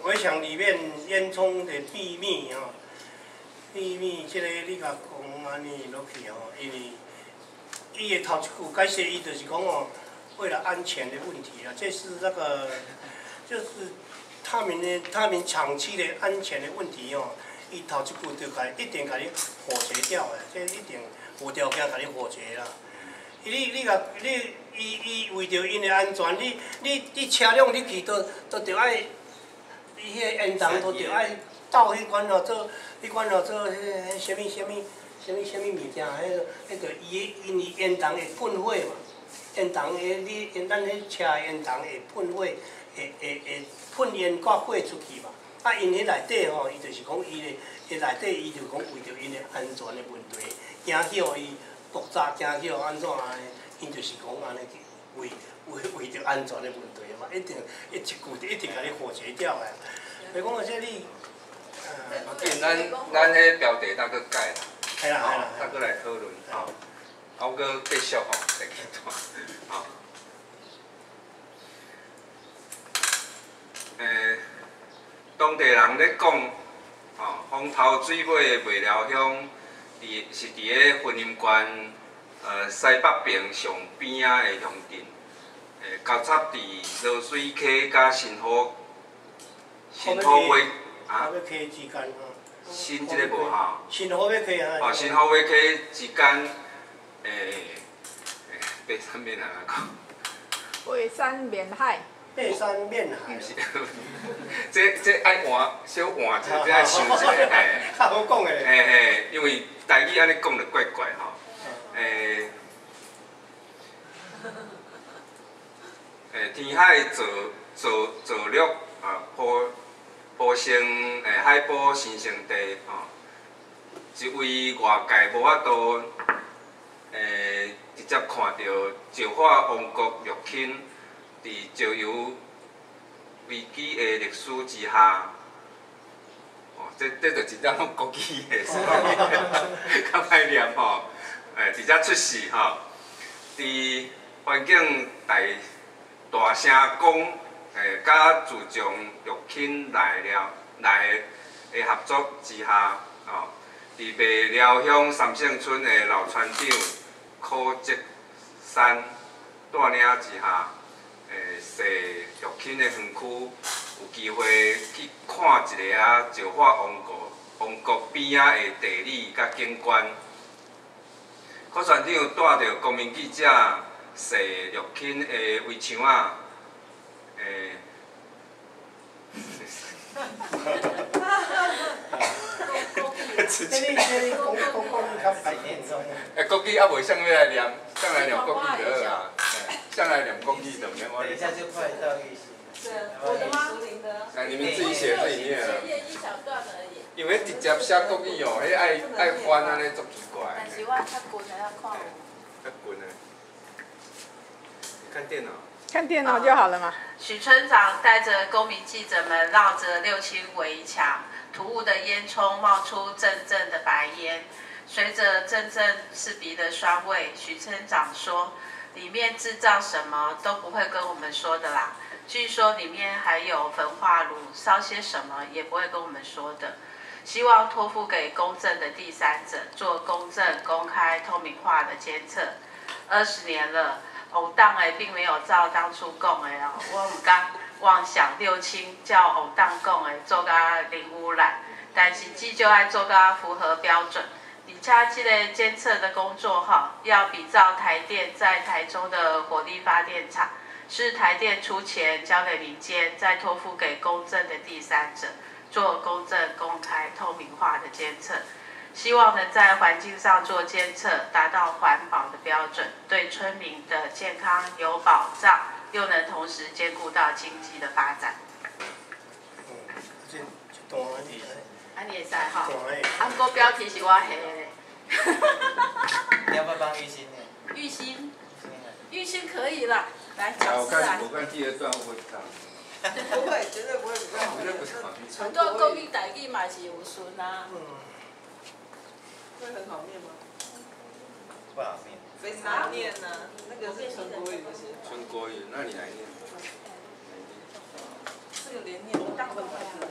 围墙里面烟囱的秘密吼，秘密即个你甲讲安尼落去吼，因为伊的头一句解释，伊就是讲哦，为了安全的问题啊，这是那个就是他们长期的安全的问题哦，伊头一句就一定甲你火决掉的，这一定有条件甲你火决啦。伊为着因的安全，你车辆你去都着爱，伊迄个烟筒都着爱倒迄款哦做，迄款哦做迄什物物件，迄个因为烟筒会喷火嘛，烟筒咱迄车烟筒会喷火，会喷烟甲火出去嘛。啊，因迄内底吼，伊就是讲伊内底伊就讲为着因的安全的问题，惊晓伊。爆炸惊晓安怎安尼？因就是讲安尼为着安全的问题嘛，一句一定甲你火决掉的。所以讲即你， 见咱迄标题当搁改啦， 系啦， 当搁来讨论吼，啊，搁继续吼，再去看吼。当地人咧讲，吼，风头水尾的卖寮乡。是伫个婚姻县西北边上边仔的乡镇，交叉伫落水溪甲新河尾啊，尾溪之间吼。 新即个无吼。 新河尾溪啊。 哦，新河尾溪之间，爬山面安怎讲？ 背山面海。 背山面海。 毋是，这爱换小换者，这爱想一下， 较好讲诶。 嘿，因为台语安尼讲就怪怪吼。天海造陆啊，埔城海埔新生地吼，一位外界无法度直接看到石化王国入侵。伫石油危机的历史之下，哦，这就真正拢国语的，较歹念吼。直接出事吼，伫环境大声讲，甲自从入侵来的合作之下，哦，伫卖寮乡三圣村的老村长柯泽山带领之下。受入侵的园区，有机会去看一个石化王国边仔的地理甲景观。柯船长带着公民记者受入侵的围墙仔，国语还袂想要来念，想来念国语就好啦。上来两公益的， 等一下就快到预习。 是，我的吗？ 那你们自己写自己念啊。 念一小段而已。 因为直接写国语哦，迄爱翻安尼足奇怪。 但是我较近的要看。 较近的。你看电脑。 看电脑就好了嘛。 许村长带着公民记者们绕着六轻围墙，突兀的烟囱冒出阵阵的白烟，随着阵阵刺鼻的酸味，许村长说。里面制造什么都不会跟我们说的啦。据说里面还有焚化炉，烧些什么也不会跟我们说的。希望托付给公正的第三者，做公正、公开、透明化的监测。20年了，偶当并没有照当初讲的哦，我唔敢妄想六轻叫偶当讲的做甲零污染，但是至少爱做甲符合标准。而且这个监测的工作要比照台电在台中的火力发电厂，是台电出钱交给民间，再托付给公正的第三者，做公正、公开、透明化的监测。希望能在环境上做监测，达到环保的标准，对村民的健康有保障，又能同时兼顾到经济的发展。安尼会使哈，啊，不过标题是我下的嘞。 你要不要帮玉鑫念？ 玉鑫，玉鑫可以啦，来讲出来。 我看第二段会不会唱？ 不会，绝对不会不会。 绝对不是。 很多国语台语嘛是有顺啊。 会很好念吗？ 不好念。 非常好念呢，那个是纯国语不是？ 纯国语，那你来念。 这个连念都大部分快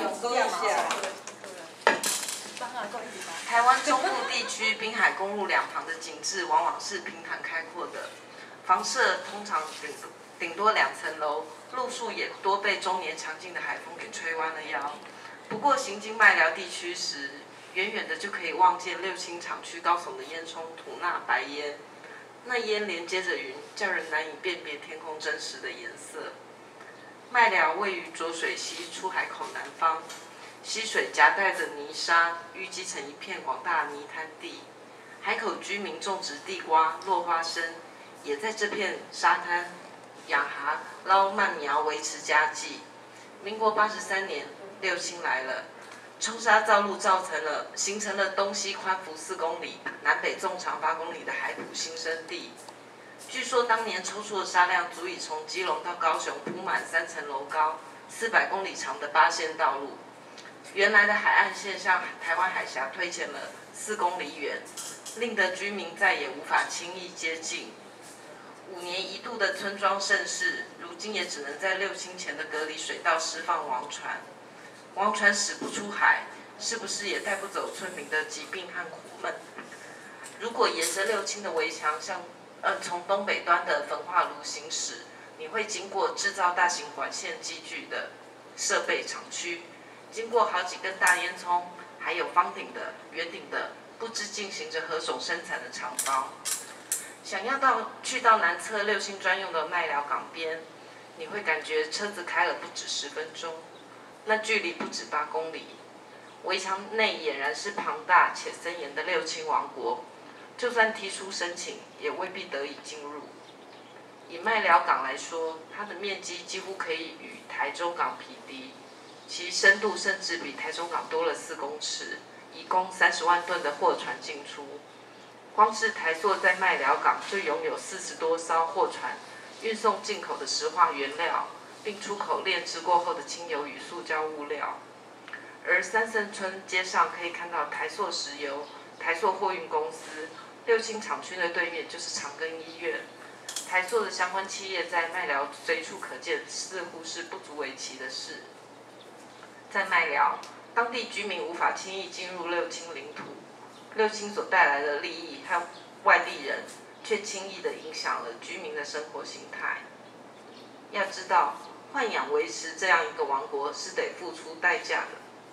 台湾中部地区滨海公路两旁的景致往往是平坦开阔的，房舍通常顶多2层楼，路树也多被终年强劲的海风给吹弯了腰。不过行经麦寮地区时，远远的就可以望见六轻厂区高耸的烟囱吐纳白烟，那烟连接着云，叫人难以辨别天空真实的颜色。麦寮位于浊水溪出海口南方，溪水夹带着泥沙，淤积成一片广大泥滩地。海口居民种植地瓜、落花生，也在这片沙滩养蛤、捞鳗苗维持家计。民国83年，六轻来了，冲沙造陆形成了东西宽幅4公里、南北纵长8公里的海埔新生地。据说当年抽出的沙量足以从基隆到高雄铺满3层楼高、400公里长的8线道路。原来的海岸线向台湾海峡推前了4公里远，令得居民再也无法轻易接近。5年1度的村庄盛事，如今也只能在六轻前的隔离水道释放王船。王船驶不出海，是不是也带不走村民的疾病和苦闷？如果沿着六轻的围墙从东北端的焚化炉行驶，你会经过制造大型管线机具的设备厂区，经过好几根大烟囱，还有方顶的、圆顶的，不知进行着何种生产的厂房。想要去到南侧六轻专用的麦寮港边，你会感觉车子开了不止10分钟，那距离不止8公里。围墙内俨然是庞大且森严的六轻王国，就算提出申请，也未必得以进入。以麦寮港来说，它的面积几乎可以与台中港匹敌，其深度甚至比台中港多了4公尺，以供30万吨的货船进出。光是台塑在麦寮港就拥有40多艘货船，运送进口的石化原料，并出口炼制过后的清油与塑胶物料。而三圣村街上可以看到台塑石油、台塑货运公司，六轻厂区的对面就是长庚医院。台塑的相关企业在麦寮随处可见，似乎是不足为奇的事。在麦寮，当地居民无法轻易进入六轻领土，六轻所带来的利益和外地人却轻易地影响了居民的生活形态。要知道，豢养维持这样一个王国是得付出代价的。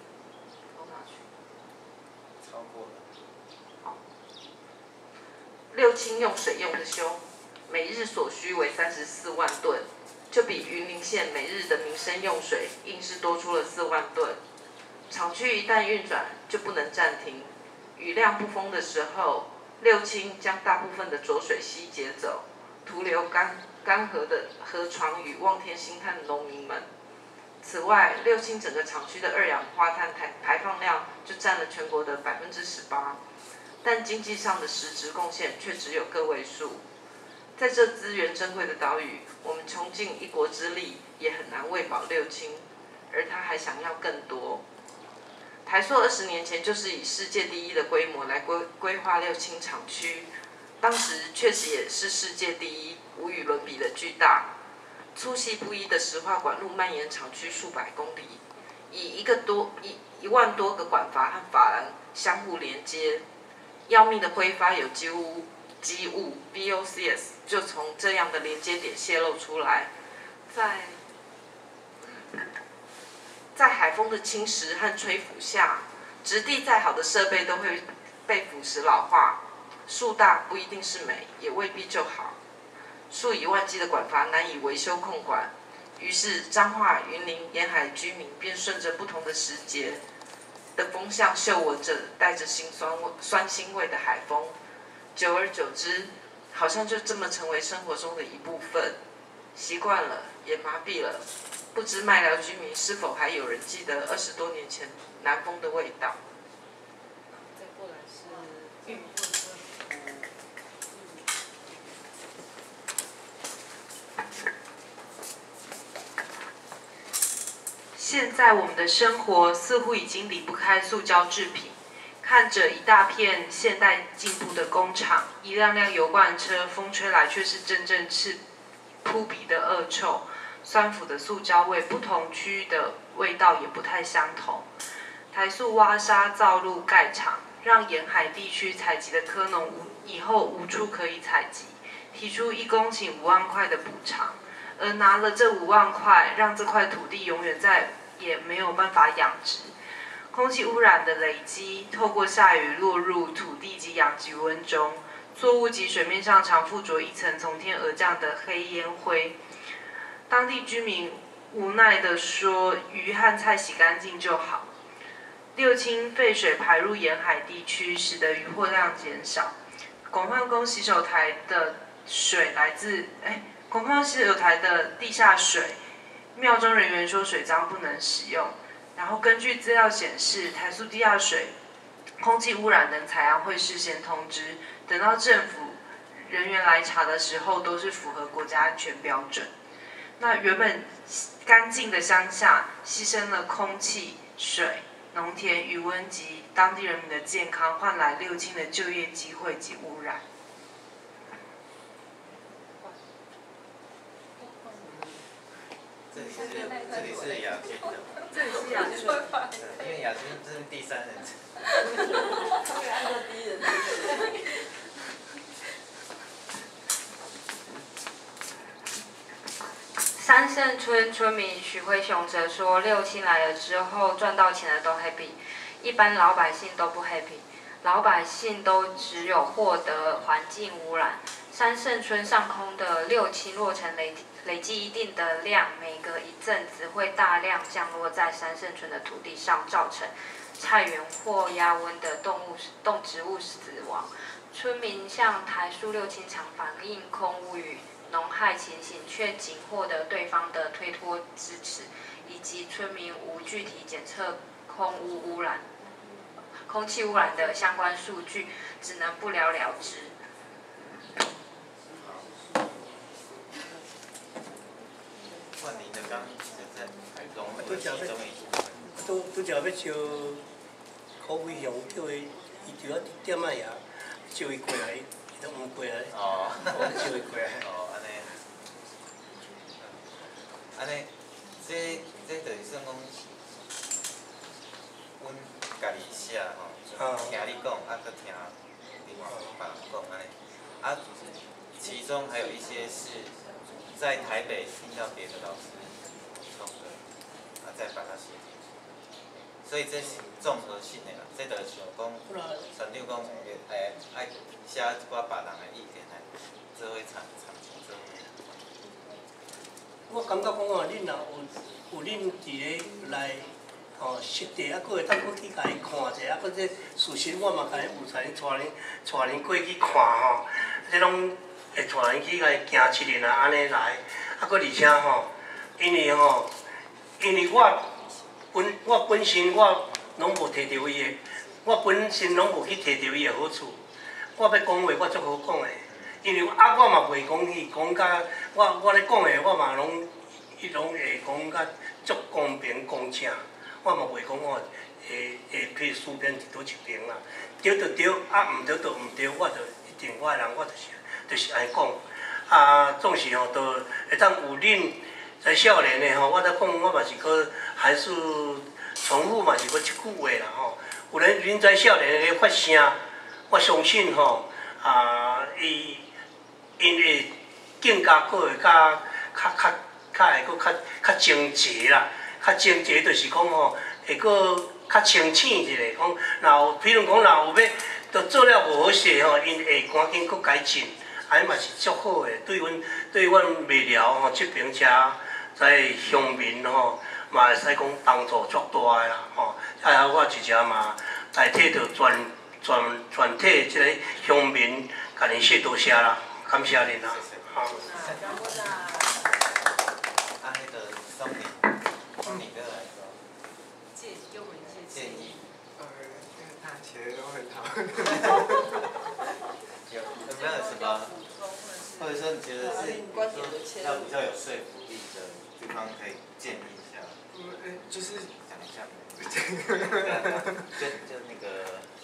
超过了。 六轻用水用得凶，每日所需为34万吨，就比云林县每日的民生用水硬是多出了4万吨。厂区一旦运转，就不能暂停。雨量不丰的时候，六轻将大部分的浊水溪截走，徒留干涸的河床与望天兴叹的农民们。此外，六轻整个厂区的2氧化碳排放量就占了全国的18%，但经济上的实质贡献却只有个位数。在这资源珍贵的岛屿，我们穷尽一国之力也很难喂饱六轻，而他还想要更多。台塑20年前就是以世界第一的规模来规划六轻厂区，当时确实也是世界第一，无与伦比的巨大。粗细不一的石化管路蔓延厂区数百公里，以1万多个管阀和法廊相互连接，要命的挥发有机物 VOCs 就从这样的连接点泄露出来，在海风的侵蚀和吹拂下，质地再好的设备都会被腐蚀老化。树大不一定是美，也未必就好。数以万计的管阀难以维修控管，于是彰化、云林沿海居民便顺着不同的时节的风向嗅闻着带着酸腥味的海风，久而久之，好像就这么成为生活中的一部分。习惯了，也麻痹了。不知麦寮居民是否还有人记得20多年前南风的味道？ 再过来是玉现在我们的生活似乎已经离不开塑胶制品，看着一大片现代进步的工厂，一辆辆油罐车，风吹来却是阵阵扑鼻的恶臭，酸腐的塑胶味，不同区域的味道也不太相同。台塑挖沙造路盖厂，让沿海地区采集的科农以后无处可以采集，提出1公顷5万块的补偿，而拿了这5万块，让这块土地永远再也没有办法养殖。空气污染的累积，透过下雨落入土地及养殖温中，作物及水面上常附着一层从天而降的黑烟灰。当地居民无奈地说：“鱼和菜洗干净就好。”六轻废水排入沿海地区，使得渔获量减少。广泛宫洗手台的水来自广泛洗手台的地下水，庙中人员说水脏不能使用。然后根据资料显示，台塑地下水空气污染等采样会事先通知，等到政府人员来查的时候，都是符合国家安全标准。那原本干净的乡下，牺牲了空气、水、农田、渔温及当地人民的健康，换来六轻的就业机会及污染。 这里是亚军的， 这里是亚军， 因为亚军这是第3人称。 按照第1人称。 三圣村村民许辉雄则说，六轻来了之后赚到钱的都 happy， 一般老百姓都不 happy， 老百姓都只有获得环境污染。三圣村上空的六轻落成累积一定的量，每隔一阵子会大量降落在三圣村的土地上，造成菜园或压温的动植物死亡。村民向台塑六轻厂反映空污与农害情形，却仅获得对方的推脱支持，以及村民无具体检测空气污染的相关数据，只能不了了之。 换你的刚在台中或者其中一部分。 拄则要招口碑雄，叫伊就要点仔呀，招伊过来，伊都毋过来。 哦。 招伊过来。 哦，安尼，这就是算讲，阮家己写吼，听你讲，搁听另外别人讲安尼，其中还有一些是在台北听到别的老师唱的，再把它写进去，所以这是综合性的啦。这就想讲，船长讲，爱写一寡别人的意见来做伙参照做。 我感觉讲哦，恁若有恁伫咧来实地，搁会当搁去甲伊看者，搁这事实我嘛甲伊有带恁过去看吼，这拢会带恁去甲伊行一日啊，安尼来，搁而且因为我本身我拢无摕到伊的，我本身拢无去摕到伊的好处，我要讲话我足好讲的。因为我嘛袂讲去讲甲我咧讲的，我嘛拢会讲甲足公平公正，我嘛袂讲会去输边一倒一边啦。对就对，毋对就毋对，我就一定我的人我就是安尼讲。总是都会当有恁在少年的我在讲我嘛是搁还是重复嘛是搁一句话啦有恁在少年的发声，我相信因会更加搁会较精洁啦，较精洁就是讲会搁较清醒一下，讲比如讲若有要都做了无好势因会赶紧搁改进，安尼嘛是足好的，对阮未了这边在乡民嘛会使讲帮助足大的啦我真正嘛代替着全体即个乡民，甲恁说多谢啦。感谢您啦， 感恩啦。迄个松你哥来说， 给我们一些建议。 他写的都很好。 有没有什么，或者说你觉得是要比较有说服力的地方，可以建议一下？ 就是讲一下。就那个。